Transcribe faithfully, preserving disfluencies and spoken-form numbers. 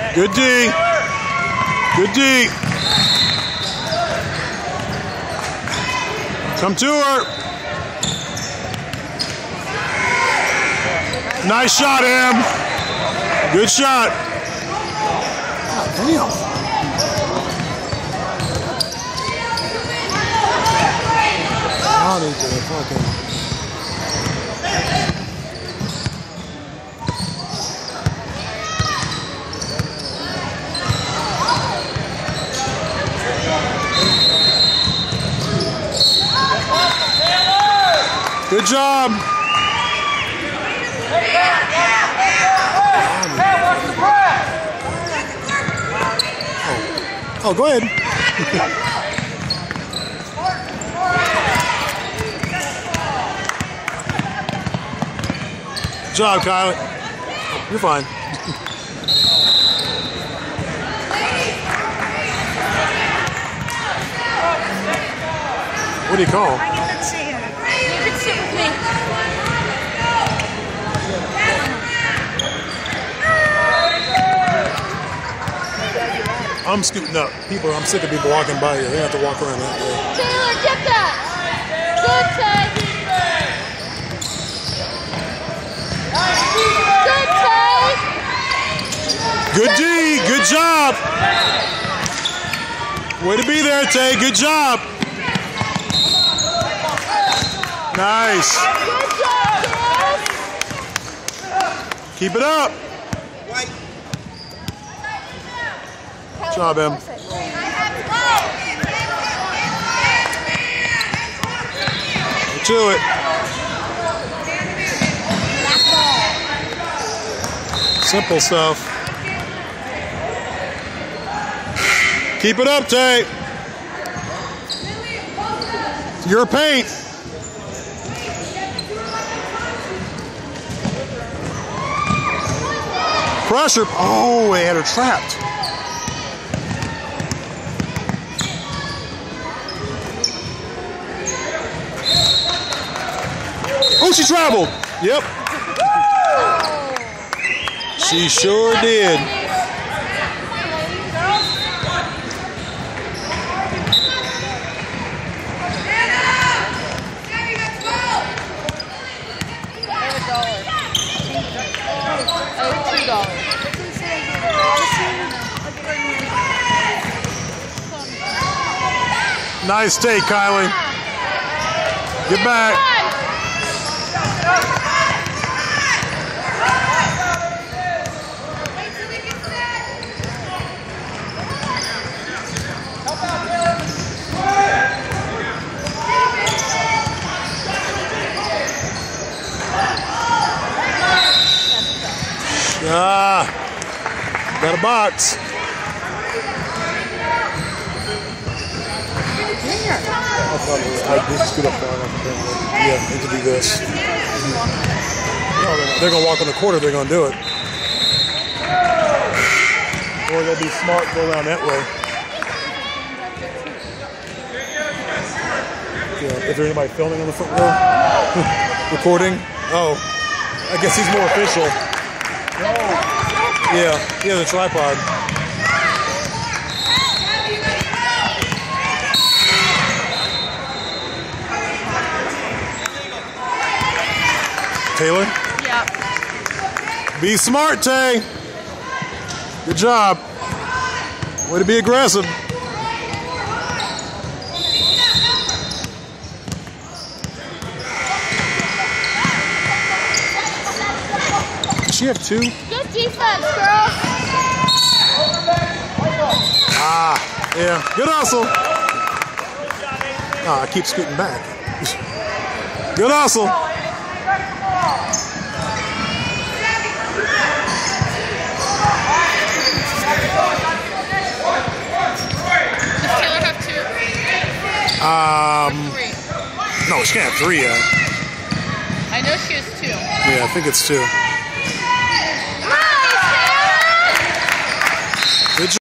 Good D. Good D. Come to her. Nice shot, Em. Good shot. God damn. I need to fucking. Good job. Oh, oh go ahead. Good job, Kylie. You're fine. What do you call? I get to see her. You can sit with me. I'm scooting up. People, I'm sick of people walking by you. They have to walk around that way. Taylor, get that. Good tag. Good tag. Good D. Good job. Way to be there, Tay. Good job. Nice. Good job, Chris. Keep it up. Good job, Em. To it. Simple stuff. Keep it up, Tay. Your paint. Pressure. Oh, they had her trapped. Oh, she traveled. Yep. She sure did. Nice take, Kylie. Get back. Ah, got a box. I thought it was, I did scoot up far enough. Yeah, need to do this. Mm-hmm. No, they're going to walk on the quarter, they're going to do it. Or they'll be smart, go around that way. Yeah, is there anybody filming on the front row? Recording? Oh, I guess he's more official. Yeah, he has a tripod. Taylor? Yep. Be smart, Tay. Good job. Way to be aggressive. Does she have two? Good defense, girl. Ah, yeah. Good hustle. Ah, I keep scooting back. Good hustle. Does Taylor have two? Um, Three. no, she can't have three yet. I know she has two. Yeah, I think it's two.